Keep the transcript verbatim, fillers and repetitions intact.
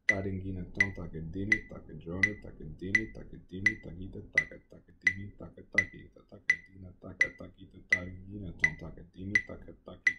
Taringina ton takadini takadrona takadini takadini takita taka takadini takataki takadina taka takita taringina ton takadini takataki